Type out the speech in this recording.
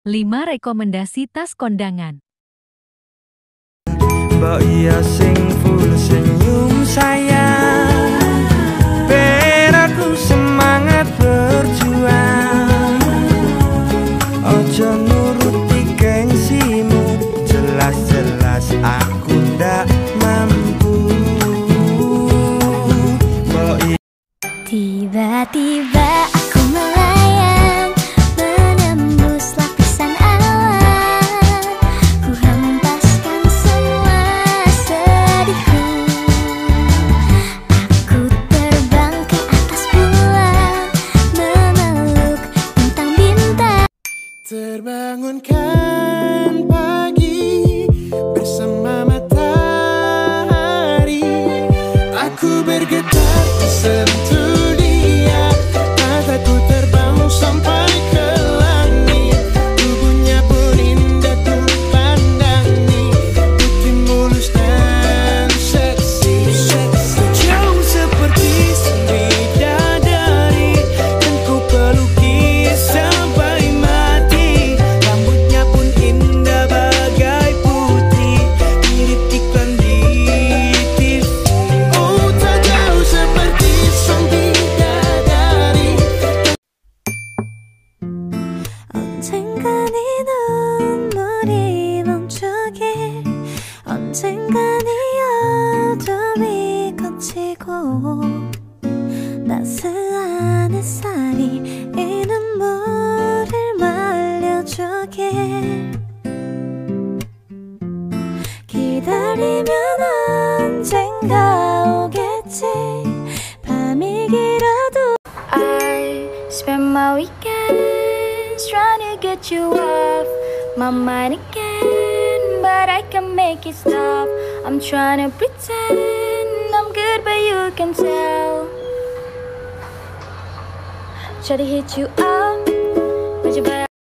5 rekomendasi tas kondangan. Mbok iya sing full senyum sayang, ben aku semangat berjuang. Ojo nuruti gengsimu, jelas-jelas aku ndak mampu. Tiba-tiba aku melayang, menembus lapisan awan. Ku hempaskan semua sedihku. Aku terbang ke atas bulan, memeluk bintang-bintang. Terbangunkan pagi bersama matahari, aku bergetar tersentuh dia. Mataku terbang sampai ke langit, tubuhnya pun indah tuh pandangi. Putih mulus dan seksi, jauh seperti bidadari, dan ku peluki sampai mati. Rambutnya pun indah bagai putri, mirip iklan di TV. Oh, tak jauh seperti sang bidadari. 언젠간 이 눈물이 멈추길, 언젠간 이 어둠이 거치고, 따스한 햇살이 이 눈물을 말려주길. 기다리면 언젠가 오겠지, 밤이 길어도. I spend my weekends trying to get you off my mind again, but I can't make it stop. I'm trying to pretend I'm good, but you can tell. Try to hit you up